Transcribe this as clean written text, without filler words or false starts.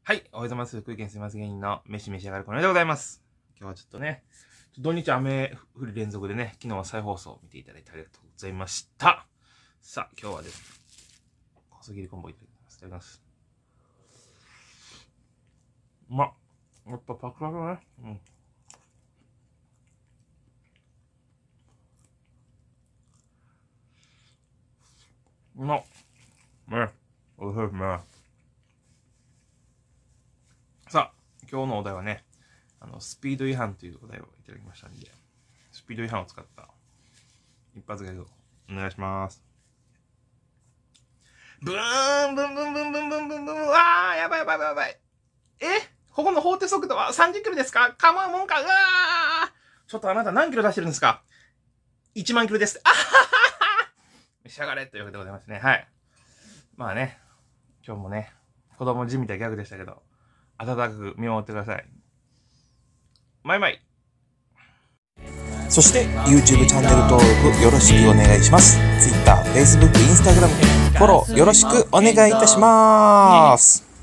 はい、おはようございます。福井県すみません芸人の飯召し上がるこの間でございます。今日はちょっとね、土日雨降り連続でね、昨日は再放送を見ていただいてありがとうございました。さあ、今日はですね、細切り昆布をいただきます。いただきます。うまっ。やっぱパクパクだね。うまっ。ね。おいしいですね。さあ、今日のお題はね、スピード違反というお題をいただきましたんで、スピード違反を使った一発ギャグをお願いします。ブーンブンブンブンブンブンブンブン、あー、やばいやばいやばい。ここの法定速度は30キロですか？構うもんか？うわー、ちょっとあなた何キロ出してるんですか？1万キロです。あははは召し上がれというわけでございますね。はい。まあね、今日もね、子供じみたギャグでしたけど、温かく見守ってください。マイマイ。 そして YouTube チャンネル登録よろしくお願いします。Twitter、Facebook、Instagram フォローよろしくお願いいたします。